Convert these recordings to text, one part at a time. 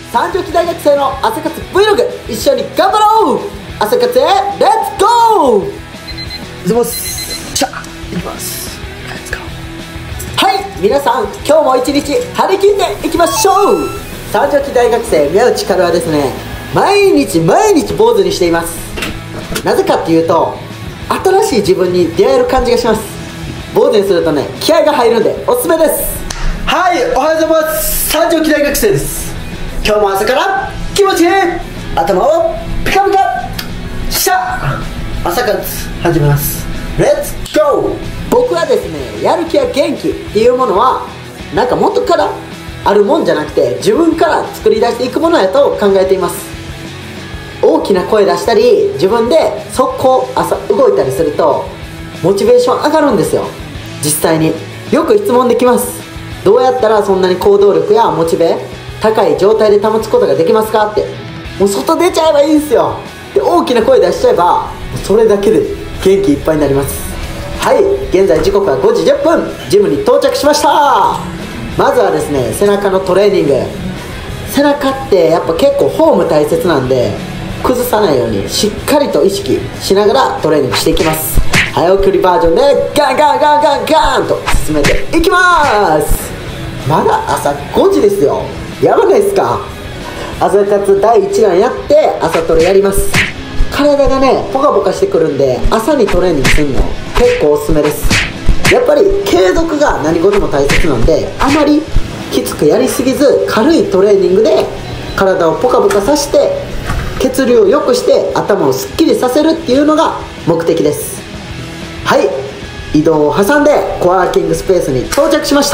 三条期大学生の朝活 Vlog 一緒に頑張ろう。朝活へレッツゴー。ズボスシャーいきます。レッツゴー。はい、皆さん今日も一日張り切っていきましょう。三条期大学生宮内からはですね、毎日坊主にしています。なぜかっていうと、新しい自分に出会える感じがします。坊主にするとね、気合が入るんでおすすめです。はい、おはようございます。三条期大学生です。今日も朝から気持ちいい頭をピカピカシャッ。朝活始めます。レッツゴー。僕はですね、やる気や元気っていうものはなんか元からあるもんじゃなくて、自分から作り出していくものやと考えています。大きな声出したり自分で速攻朝動いたりするとモチベーション上がるんですよ。実際によく質問できます。どうやったらそんなに行動力やモチベ高い状態で保つことができますかって。もう外出ちゃえばいいんですよ。で、大きな声出しちゃえばそれだけで元気いっぱいになります。はい、現在時刻は5時10分、ジムに到着しました。まずはですね、背中のトレーニング。背中ってやっぱ結構フォーム大切なんで、崩さないようにしっかりと意識しながらトレーニングしていきます。早送りバージョンでガンガンガンガンガンと進めていきます。まだ朝5時ですよ。やばないですか。朝活第1弾やって朝トレやります。体がねポカポカしてくるんで、朝にトレーニングするの結構おすすめです。やっぱり継続が何事も大切なんで、あまりきつくやりすぎず軽いトレーニングで体をポカポカさせて血流を良くして頭をすっきりさせるっていうのが目的です。はい、移動を挟んでコワーキングスペースに到着しました。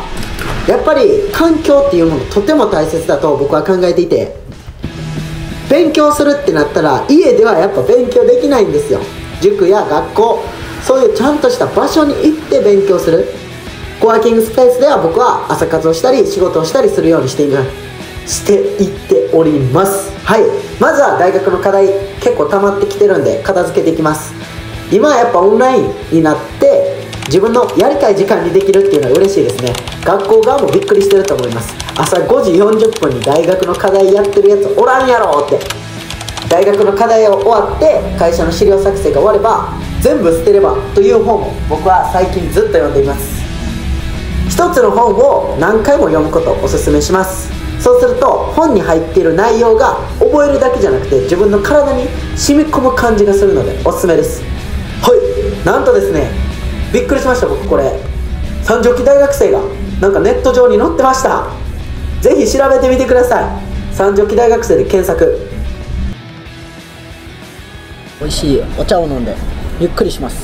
やっぱり環境っていうものとても大切だと僕は考えていて、勉強するってなったら家ではやっぱ勉強できないんですよ。塾や学校、そういうちゃんとした場所に行って勉強する。コワーキングスペースでは僕は朝活をしたり仕事をしたりするようにしていっております。はい、まずは大学の課題結構溜まってきてるんで片付けていきます。今はやっぱオンラインになって自分のやりたい時間にできるっていうのは嬉しいですね。学校側もびっくりしてると思います。朝5時40分に大学の課題やってるやつおらんやろって。大学の課題を終わって会社の資料作成が終われば全部捨てればという本を僕は最近ずっと読んでいます。一つの本を何回も読むことをおすすめします。そうすると本に入っている内容が覚えるだけじゃなくて自分の体に染み込む感じがするのでおすすめです。はい、なんとですね、びっくりしました。僕これ三条期大学生がなんかネット上に載ってました。ぜひ調べてみてください。三条期大学生で検索。美味しいお茶を飲んでゆっくりします。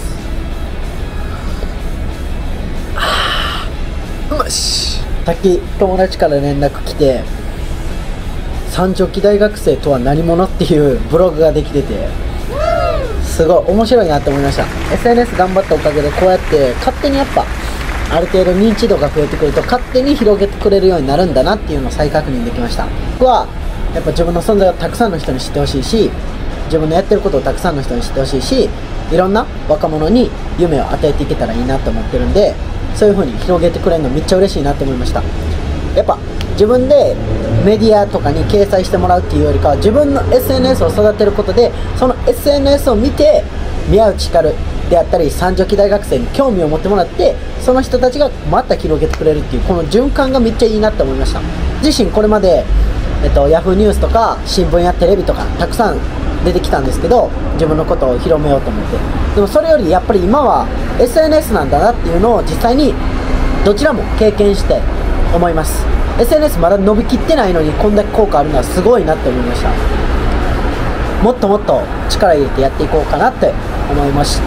よし。さっき友達から連絡来て、三条期大学生とは何者っていうブログができてて、すごい面白いなって思いました。 SNS 頑張ったおかげでこうやって勝手にやっぱある程度認知度が増えてくると勝手に広げてくれるようになるんだなっていうのを再確認できました。僕はやっぱ自分の存在をたくさんの人に知ってほしいし、自分のやってることをたくさんの人に知ってほしいし、いろんな若者に夢を与えていけたらいいなと思ってるんで、そういう風に広げてくれるのめっちゃ嬉しいなって思いました。やっぱ自分でメディアとかに掲載してもらうっていうよりかは、自分の SNS を育てることでその SNS を見て宮内光であったり三条期大学生に興味を持ってもらって、その人たちがまた広げてくれるっていうこの循環がめっちゃいいなって思いました。自身これまで、ヤフーニュースとか新聞やテレビとかたくさん出てきたんですけど、自分のことを広めようと思って。でもそれよりやっぱり今は SNS なんだなっていうのを実際にどちらも経験して思います。 SNS まだ伸びきってないのにこんだけ効果あるのはすごいなって思いました。もっともっと力入れてやっていこうかなって思いました。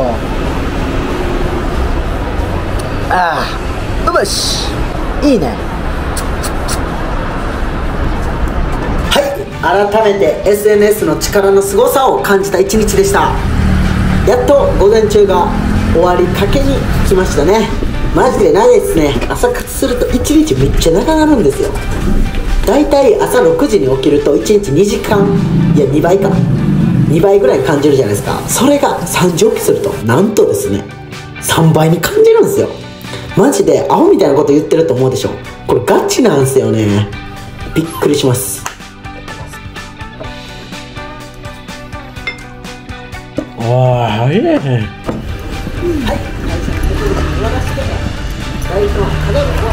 よし、いいね。改めて SNS の力のすごさを感じた一日でした。やっと午前中が終わりかけに来ましたね。マジで長いですね。朝活すると1日めっちゃ長なるんですよ。だいたい朝6時に起きると1日2時間、いや2倍か、2倍ぐらい感じるじゃないですか。それが3時起きするとなんとですね3倍に感じるんですよ。マジでアホみたいなこと言ってると思うでしょ。これガチなんですよね。 びっくりします。 おー、いいね。 はい、会社の大事な課題は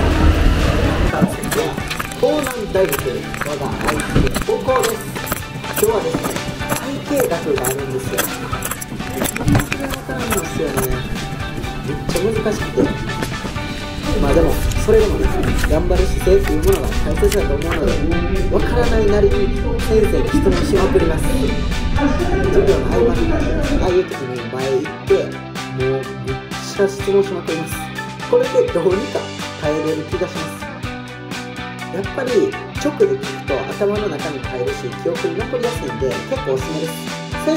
東南大学我が愛知県高校です。今日はですね、会計学があるんですよ。全然わからないんですよね。めっちゃ難しくて、まあでもそれでもね、頑張る姿勢っていうものが大切だと思うので、わからないなりに先生に質問しまくります。授業の合間にああいう時に前行ってもうめっちゃ質問しまくります。これでどうにか耐えれる気がします。やっぱり直で聞くと頭の中に入るし記憶に残りやすいんで結構おすすめです。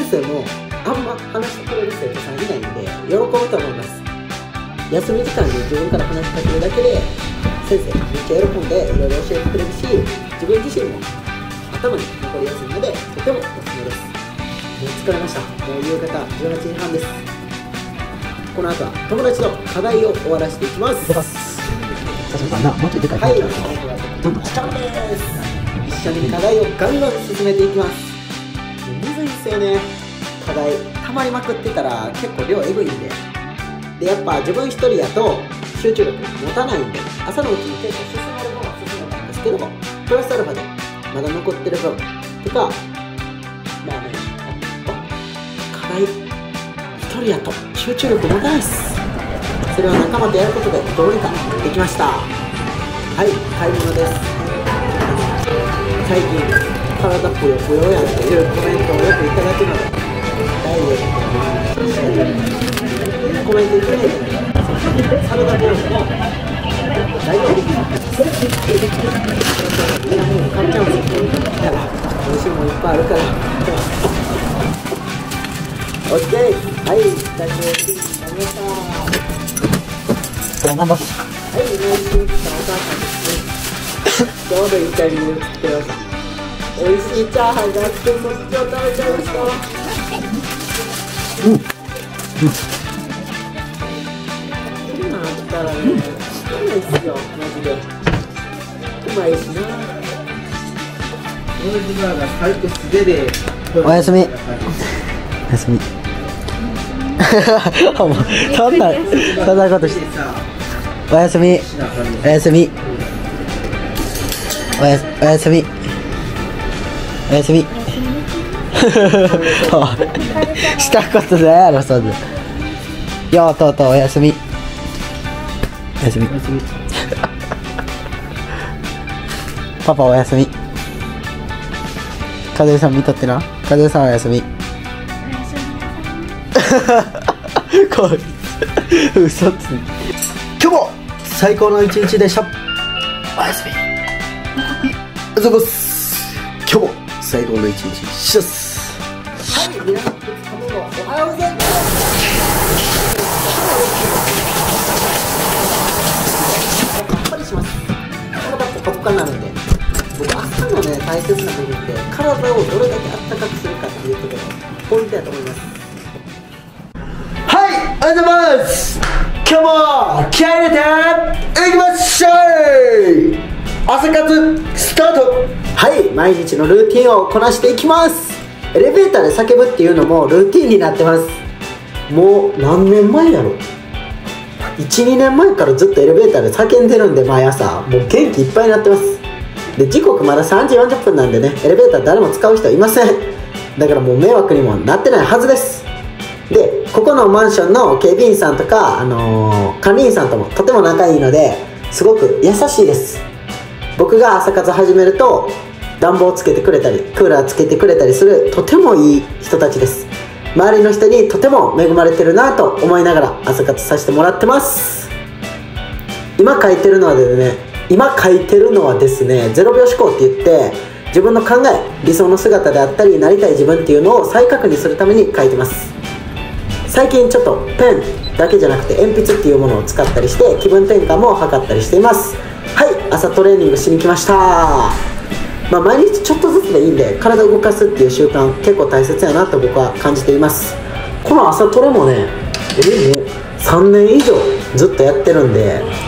先生もあんま話してくれる生徒さんいないんで喜ぶと思います。休み時間に自分から話しかけるだけで先生めっちゃ喜んでいろいろ教えてくれるし、自分自身も頭に残りやすいのでとてもおすすめです。もう疲れました。もう夕方18時半です。この後は友達と課題を終わらせていきます。はい、どんどんしちゃうんです。一緒に課題をガンガン進めていきます。むずいっすよね。課題溜まりまくってたら結構量エグいんで、やっぱ自分一人やと集中力持たないんで、朝のうちに結構進めるのは進めたんですけども、プラスアルファでまだ残ってる分とか、まあね、課題一人やと集中力持たないっす。それは仲間とやることでどうにかできました。はい、買い物です。最近体ぷよぷよやんっていうコメントをよくいただくので、ダイエットのコメントいただいて、サラダボウルも大丈夫です。みんなもう買っちゃうんですよ。美味しいものいっぱいあるから。オッケー、はい、大丈夫です。ありました。はい、お願いします。お母さんですね。ちょうどいいタイミングで作ってました。美味しいチャーハンがあって、そっちを食べちゃいました。今あったらね、うまいっすよ、マジで。うまいしな。おやすみ。おやすみ。そんなことして。おやすみ。おやすみ。おやすみ。おやすみ。したことないやろ、そんな。ようとうとうおやすみ。おやすみ。パパおやすみ。かずえさん見とってな。かずえさんおやすみ。こいつ嘘つい。今日も最高の一日でした。おやすみ。あざこす。今日も最高の一日します。はい、皆さんおはようございます。さっぱりします。体ポカポカになるんで、僕朝のね大切な部分って体をどれだけあったかくするかっていうところポイントだと思います。はい、おはようございます。今日も気合い入れていきましょう。朝活スタート。はい、毎日のルーティンをこなしていきます。エレベーターで叫ぶっていうのもルーティンになってます。もう何年前やろ、 1,2 年前からずっとエレベーターで叫んでるんで、毎朝もう元気いっぱいになってます。で、時刻まだ3時40分なんでね、エレベーター誰も使う人いません。だからもう迷惑にもなってないはずです。で、ここのマンションの警備員さんとか、管理員さんともとても仲いいので、すごく優しいです。僕が朝活始めると暖房つけてくれたりクーラーつけてくれたりする、とてもいい人たちです。周りの人にとても恵まれてるなと思いながら朝活させてもらってます。今書いてるのはですね、0秒思考って言って、自分の考え、理想の姿であったりなりたい自分っていうのを再確認するために書いてます。最近ちょっとペンだけじゃなくて鉛筆っていうものを使ったりして気分転換も図ったりしています。はい、朝トレーニングしに来ました。毎日ちょっとずつでいいんで、体を動かすっていう習慣結構大切やなと僕は感じています。この朝トレもね、もう3年以上ずっとやってるんで、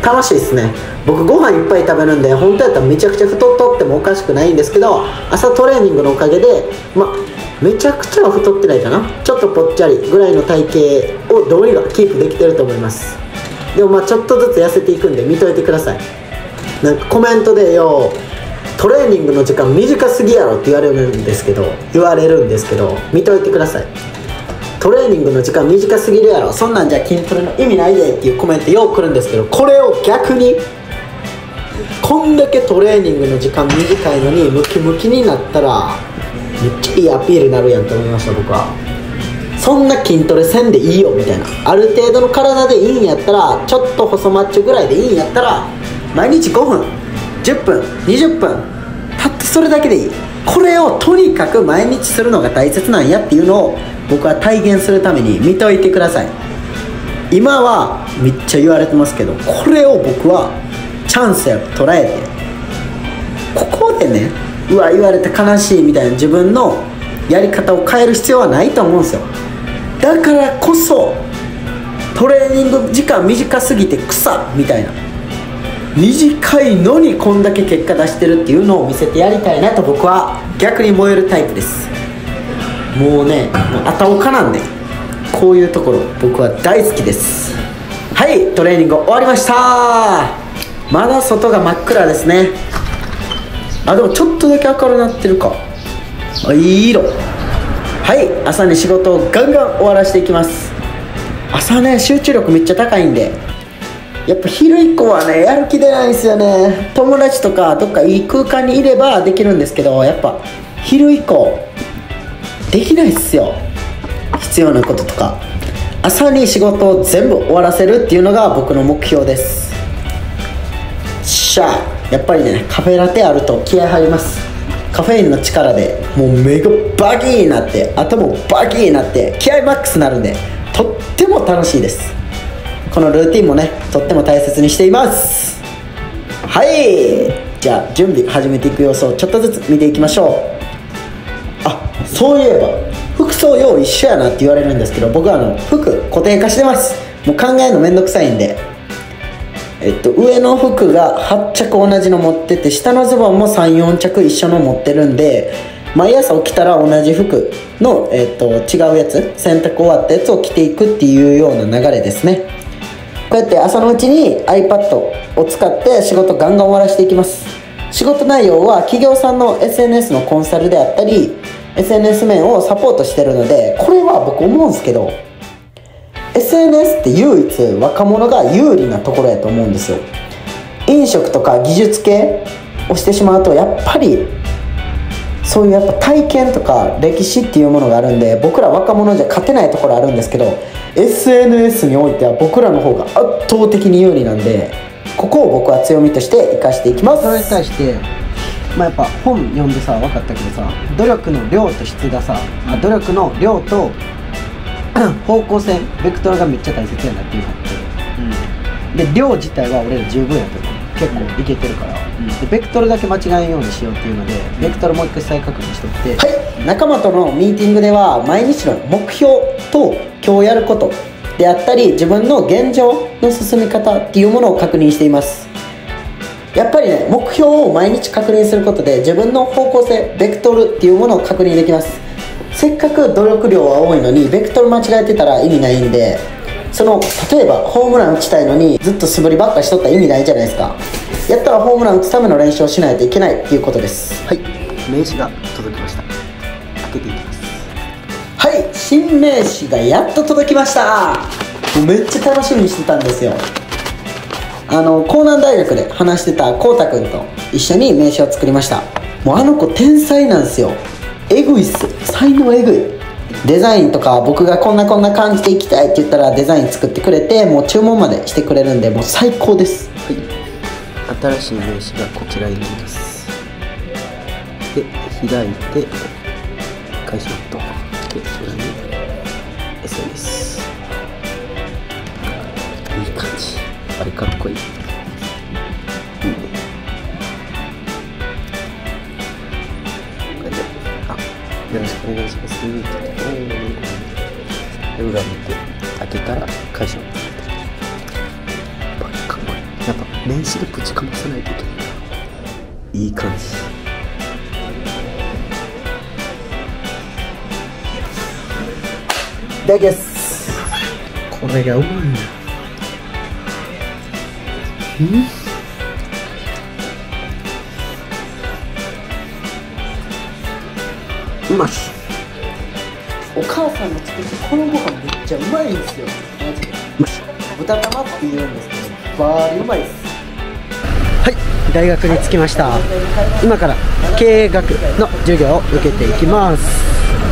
楽しいですね。僕ご飯いっぱい食べるんで、本当やったらめちゃくちゃ太っとってもおかしくないんですけど、朝トレーニングのおかげでめちゃくちゃは太ってないかな、ちょっとぽっちゃりぐらいの体型をどうにかキープできてると思います。でもちょっとずつ痩せていくんで見といてください。なんかコメントでよ、トレーニングの時間短すぎやろって言われるんですけど見といてください。トレーニングの時間短すぎるやろ、そんなんじゃ筋トレの意味ないでっていうコメントよく来るんですけど、これを逆にこんだけトレーニングの時間短いのにムキムキになったらめっちゃいいアピールになるやんと思いました。僕はそんな筋トレせんでいいよみたいな、ある程度の体でいいんやったら、ちょっと細マッチョぐらいでいいんやったら、毎日5分10分20分たったそれだけでいい。これをとにかく毎日するのが大切なんやっていうのを僕は体現するために見といてください。今はめっちゃ言われてますけど、これを僕はチャンスやと捉えて、ここでね言われて悲しいみたいな自分のやり方を変える必要はないと思うんですよ。だからこそトレーニング時間短すぎて草みたいな、短いのにこんだけ結果出してるっていうのを見せてやりたいなと僕は逆に燃えるタイプです。もうあたおかなんで、こういうところ僕は大好きです。はい、トレーニング終わりました。まだ外が真っ暗ですね。でもちょっとだけ明るくなってるか。いい色。はい、朝に仕事をガンガン終わらせていきます。朝ね集中力めっちゃ高いんで、やっぱ昼以降はねやる気出ないんですよね。友達とかどっかいい空間にいればできるんですけど、やっぱ昼以降できないっすよ。必要なこととか朝に仕事を全部終わらせるっていうのが僕の目標です。やっぱりねカフェラテあると気合入ります。カフェインの力でもう目がバキーになって頭もバキーになって気合マックスになるんで、とっても楽しいです。このルーティンもねとっても大切にしています。はい、じゃあ準備始めていく様子をちょっとずつ見ていきましょう。そういえば服装よう一緒やなって言われるんですけど、僕は服固定化してます。もう考えるのめんどくさいんで、上の服が8着同じの持ってて、下のズボンも 3,4 着一緒の持ってるんで、毎朝起きたら同じ服の、違うやつ、洗濯終わったやつを着ていくっていうような流れですね。こうやって朝のうちに iPad を使って仕事ガンガン終わらせていきます。仕事内容は企業さんの SNS のコンサルであったり SNS 面をサポートしてるので、これは僕思うんですけど、 SNS って唯一若者が有利なところやと思うんですよ。飲食とか技術系をしてしまうと、やっぱりそういうやっぱ体験とか歴史っていうものがあるんで、僕ら若者じゃ勝てないところあるんですけど、 SNS においては僕らの方が圧倒的に有利なんで、ここを僕は強みとして生かしていきます。それに対してやっぱ本読んでさ分かったけどさ、努力の量と質がさ、努力の量と方向性ベクトルがめっちゃ大切やなっていうのがあって、で量自体は俺ら十分やと思う。結構いけてるから、でベクトルだけ間違えんようにしようっていうので、ベクトルもう一回再確認しとって、はい、仲間とのミーティングでは毎日の目標と今日やることであったり、自分の現状の進み方っていうものを確認しています。やっぱりね、目標を毎日確認することで自分の方向性ベクトルっていうものを確認できます。せっかく努力量は多いのにベクトル間違えてたら意味ないんで、例えばホームラン打ちたいのにずっと素振りばっかしとったら意味ないじゃないですか。やったらホームラン打つための練習をしないといけないっていうことです。はい、名刺が届きました。開けていきます。はい、新名刺がやっと届きました。もうめっちゃ楽しみにしてたんですよ。江南大学で話してたこうたくんと一緒に名刺を作りました。もう子天才なんですよ。えぐいっす。才能えぐい。デザインとか僕がこんな感じでいきたいって言ったらデザイン作ってくれて、もう注文までしてくれるんで、もう最高です。はい、新しい名刺がこちらになります。で開いて会社とでこれに SNS いい感じ。あれかっこいい。よろしくお願いします。裏見て開けたら会社のかっこいい。やっぱ名刺でぶちかまさないといけない。いい感じ。いただきます。これがうまいな。うまし。お母さんの作ってこのご飯めっちゃうまいんですよ。マジでうまし。豚玉って言うんですけど、バーリうまいです。はい、大学に着きました。今から経営学の授業を受けていきます。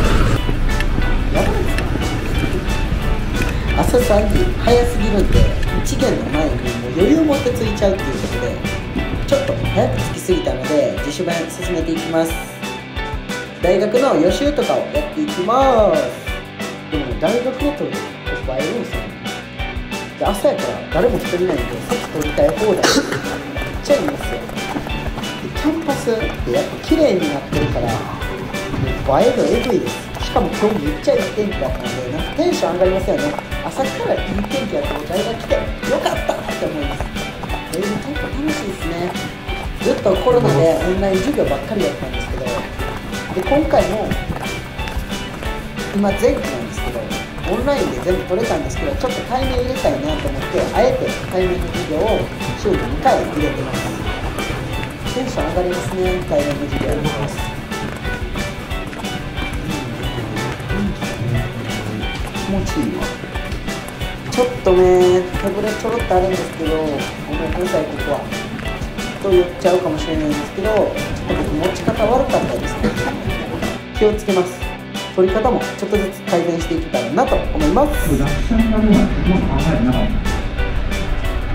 朝3時早すぎるんで、1限の前にもう余裕を持って着いちゃうということで、ちょっと早く着きすぎたので自主勉進めていきます。大学の予習とかをやっていきます。でも大学のと映えるんですよね。で、朝やから誰も一人いないんで席取りたい放題めっちゃいいんですよ。でキャンパスってやっぱ綺麗になってるから映えるエグいです。しかも今日めっちゃいい天気だったんで、なんかテンション上がりますよね。朝からいい天気やと大学来てよかったって思います。結構楽しいですね。ずっとコロナでオンライン授業ばっかりやったんですけど、で今回も今前期なんですけどオンラインで全部取れたんですけど、ちょっと対面入れたいなと思ってあえて対面の授業を週に2回入れてます。テンション上がりますね。対面の授業やります。気持ちいいわ。ちょっとね手ぶれちょろっとあるんですけど、ごめんなさい。ここはと言っちゃうかもしれないんですけど、ちょっと僕持ち方悪かったですね。気をつけます。取り方もちょっとずつ改善していきたいなと思います。 学者になるのは僕も考えてなかった。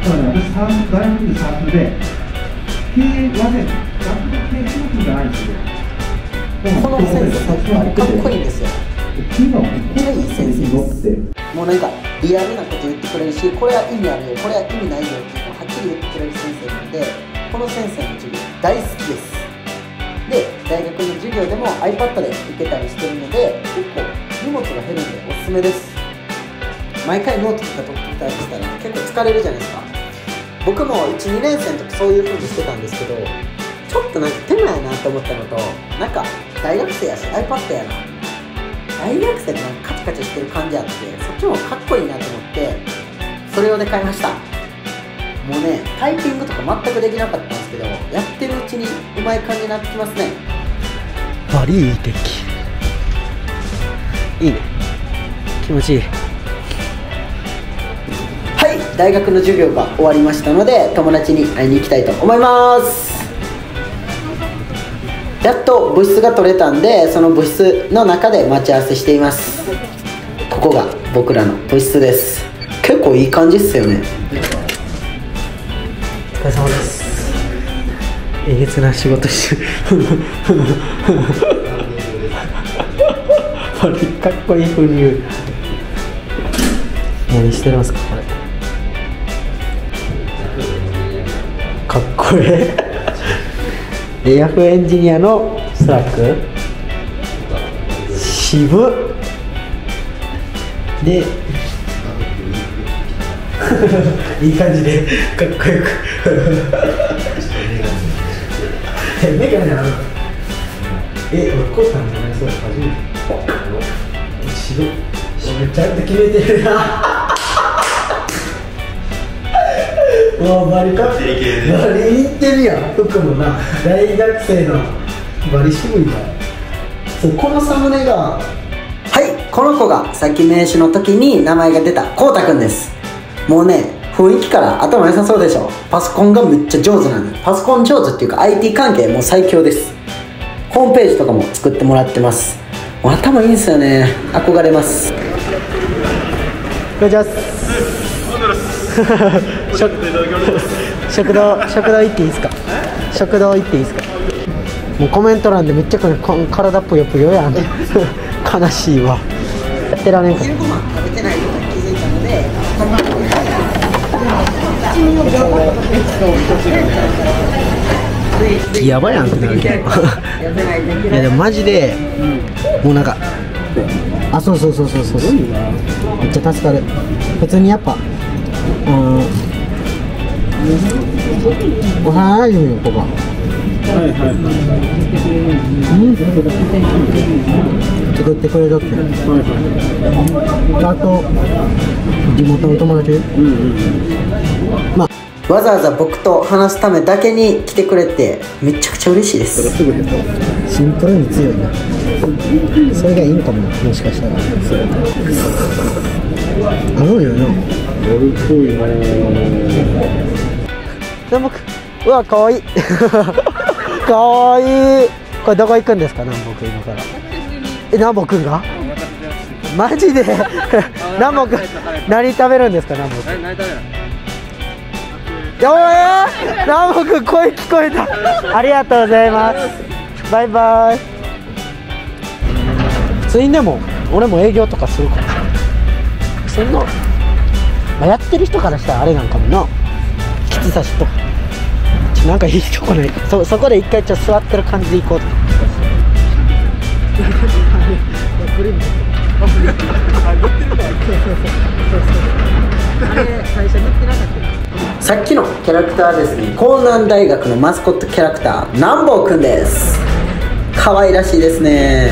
だから私大学でサークルで経営はね、学部経営教育じゃないんですよ。 この先生かっこいいんですよ。めっちゃいい先生です。もうなんかリアルなこと言ってくれるし、これは意味あるよ、これは意味ないよっていうのをはっきり言ってくれる先生なので、この先生の授業大好きです。で、大学の授業でも iPad で受けたりしてるので、結構荷物が減るんでおすすめです。毎回ノートとか取ってたりしたら結構疲れるじゃないですか。僕も 1,2 年生の時そういう風にしてたんですけど、ちょっとなんか手間やなと思ったのと、なんか大学生やし iPad やな、大学生ってなんかカチカチしてる感じあって、そっちもかっこいいなと思ってそれ用で買いました。もうね、タイピングとか全くできなかったんですけど、やってるうちにうまい感じになってきますね。バリいい天気。いいね、気持ちいい。はい、大学の授業が終わりましたので友達に会いに行きたいと思います。やっと部室が取れたんで、その部室の中で待ち合わせしています。ここが僕らの部室です。結構いい感じっすよね。お疲れ様です。えげつな仕事してるかっこいい風に言う。何してますかこれ。かっこいいヤフーエンジニアのスラック渋っでいい感じでかっこよくメガネある。俺コータンじゃないそう、初めて。白めちゃんと決めてるなもうバリかバリいってるやん。服もな大学生のバリ渋いな。そう、このサムネが、はい、この子がさっき名刺の時に名前が出たこうたくんです。もうね、雰囲気から頭良さそうでしょ。パソコンがめっちゃ上手なんで、パソコン上手っていうか IT 関係もう最強です。ホームページとかも作ってもらってます。もう頭いいんですよね、憧れます。お願いします食堂行っていいですか。食堂行っていいですか。もうコメント欄でめっちゃ体ぷよぷよやん悲しいわ。やってられんかった。昼ご飯食べてないことに気づいたのでやばいやんってなるけどいやでもマジで、もうなんかそうめっちゃ助かる。普通にやっぱ幼馴染の子が。 はいはい作ってくれたって。 はいはあと地元の友達。 い。うんうん。 まあわざわざ僕と話すためだけに来てくれてめちゃくちゃ嬉しいでそれす。 すぐですよ。 シンプルに強いな。それがいいんかもな、もしかしたら。あのよな。 ゴルフっぽいなー。 南北。うわ、かわいい。かわいい。これどこ行くんですか、南北今から。南北が。マジで。南北。何食べるんですか、南北。 何食べる？ やばい。南北、声聞こえた。ありがとうございます。バイバイ。ついでも、俺も営業とかするから。そんな。まあ、やってる人からしたらあれなんかもな。きつさしとか。なんかいいとこない。そこで一回ちょっと座ってる感じで行こうと。さっきのキャラクターですね、江南大学のマスコットキャラクター南坊くんです。可愛らしいですね。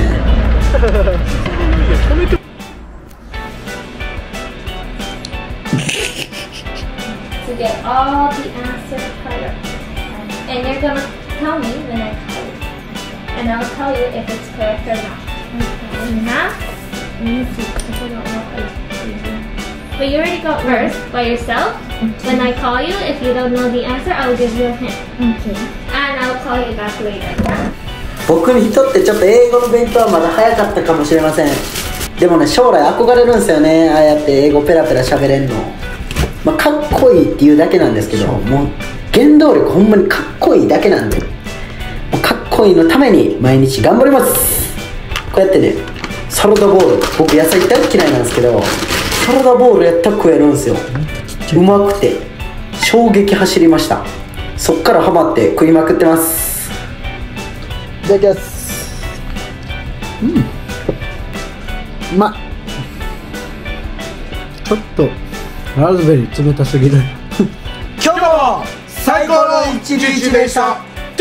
To get all the answers correct. And you're gonna tell me when I tell you. And I'll tell you if it's correct or not. In math, let me see. If I don't know. But you already got first by yourself. When I call you, if you don't know the answer, I'll give you a hint. Okay. And I'll call you back later. 僕にとってちょっと英語の勉強はまだ早かったかもしれません。でもね、将来憧れるんですよね。ああやって英語ペラペラ喋れんの。まあ、かっこいいっていうだけなんですけど、もう原動力ほんまにかっこいいだけなんで、もうかっこいいのために毎日頑張ります。こうやってね、サラダボール、僕野菜大嫌いなんですけど、サラダボールやったら食えるんですよ。うまくて衝撃走りました。そっからハマって食いまくってます。いただきます。うまっ。 ちょっとラズベリー冷たすぎる。 今日も最高の一日でした。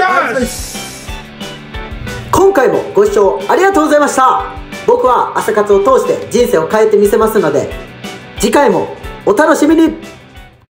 今回もご視聴ありがとうございました。僕は朝活を通して人生を変えてみせますので、次回もお楽しみに。